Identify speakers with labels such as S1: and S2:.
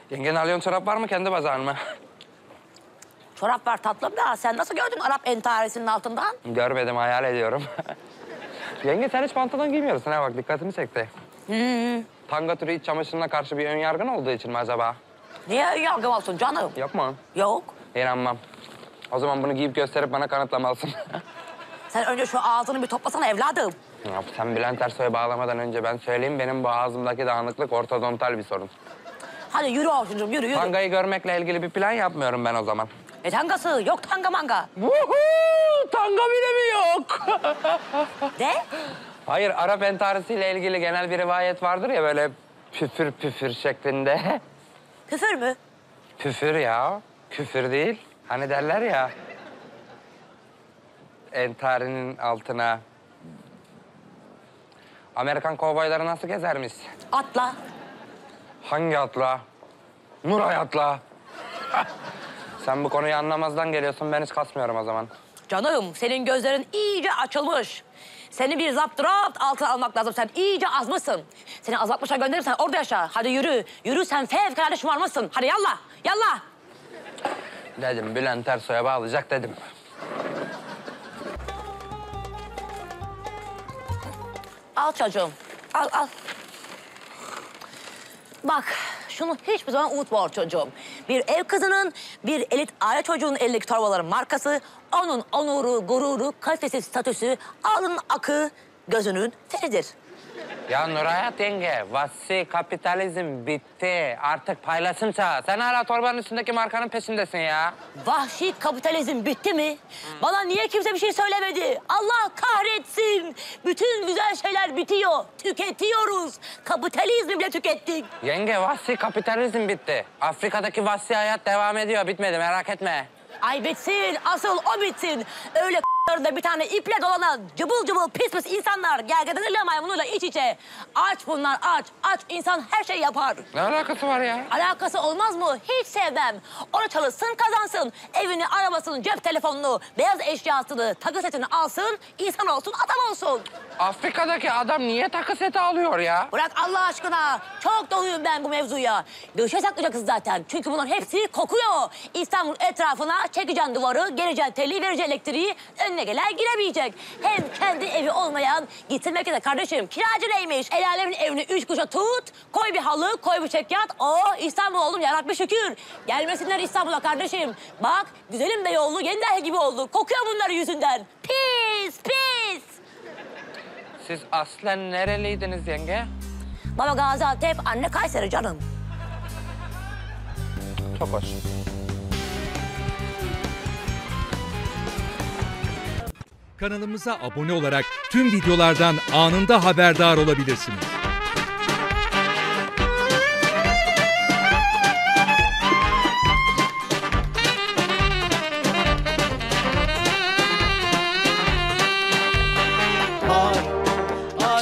S1: Yengen alıyorsun çorap var mı kendi bazarın mı?
S2: Çorap var tatlım da sen nasıl gördün Arap entaresinin altından?
S1: Görmedim, hayal ediyorum. Yenge sen hiç pantolon giymiyorsun ha, bak dikkatimi çekti. Tanga türü iç çamaşırına karşı bir ön yargın olduğu için mi acaba?
S2: Niye yargım olsun canım?
S1: Yok mu?
S2: Yok.
S1: İnanmam. O zaman bunu giyip gösterip bana kanıtlamalısın.
S2: Sen önce şu ağzını bir toplasana evladım.
S1: Ya sen Bülent Ersoy'a bağlamadan önce ben söyleyeyim, benim bu ağzımdaki dağınıklık ortodontal bir sorun.
S2: Hadi yürü Orçuncuğum yürü.
S1: Tangayı görmekle ilgili bir plan yapmıyorum ben o zaman.
S2: Ne tangası? Yok tanga manga.
S1: Vuhuu! Tanga bile mi yok?
S2: De?
S1: Hayır, Arap entarisiyle ilgili genel bir rivayet vardır ya, böyle püfür püfür şeklinde.
S2: Küfür mü?
S1: Püfür ya, küfür değil. Hani derler ya, entarinin altına Amerikan kovboyları nasıl gezermiş?
S2: Atla.
S1: Hangi atla? Nuray atla. Sen bu konuyu anlamazdan geliyorsun, ben hiç kasmıyorum o zaman.
S2: Canım senin gözlerin iyice açılmış. Seni bir zapturapt altına almak lazım. Sen iyice azmışsın. Seni azaltmışa gönderirsen orada yaşa. Hadi yürü. Yürü sen fevkalade şımarmışsın. Hadi yallah. Yallah.
S1: Dedim Bülent Ersoy'a bağlayacak dedim.
S2: Al çocuğum. Al al. Bak şunu hiçbir zaman unutma çocuğum. Bir ev kızının, bir elit aile çocuğunun elindeki torbaların markası, onun onuru, gururu, kalitesi, statüsü, alın akı, gözünün feridir.
S1: Ya Nurhayat yenge, vahşi kapitalizm bitti. Artık paylaşım çağı. Sen hala torbanın üstündeki markanın peşindesin ya.
S2: Vahşi kapitalizm bitti mi? Bana niye kimse bir şey söylemedi? Allah kahretsin. Bütün güzel şeyler bitiyor. Tüketiyoruz. Kapitalizmi bile tükettik.
S1: Yenge, vahşi kapitalizm bitti. Afrika'daki vahşi hayat devam ediyor. Bitmedi, merak etme.
S2: Ay bitsin, asıl o bitsin. Öyle da bir tane iple dolanan cıbıl cıbıl pis pis insanlar gergedanıyla maymunuyla iç içe. Aç bunlar aç. Aç insan her şey yapar.
S1: Ne alakası var ya?
S2: Alakası olmaz mı? Hiç sevmem. Onu çalışsın kazansın. Evini, arabasını, cep telefonunu, beyaz eşyasını, takı setini alsın. İnsan olsun, adam olsun.
S1: Afrika'daki adam niye takı seti alıyor ya?
S2: Bırak Allah aşkına. Çok doluyum ben bu mevzuya. Döşe saklayacaksın zaten. Çünkü bunların hepsi kokuyor. İstanbul etrafına çekeceksin duvarı, geleceksin teli, vereceksin elektriği. Önüne gelen giremeyecek. Hem kendi evi olmayan gitsin merkeze kardeşim. Kiracı neymiş? El alemin evini 3 kuşa tut. Koy bir halı, koy bir çekyat. Oh İstanbul oldum yarabbi şükür. Gelmesinler İstanbul'a kardeşim. Bak güzelim Beyoğlu yeniden gibi oldu. Kokuyor bunları yüzünden. Pis pis.
S1: Siz aslen nereliydiniz yenge?
S2: Baba Gaziantep, anne Kayseri canım.
S1: Çok hoş.
S3: Kanalımıza abone olarak tüm videolardan anında haberdar olabilirsiniz.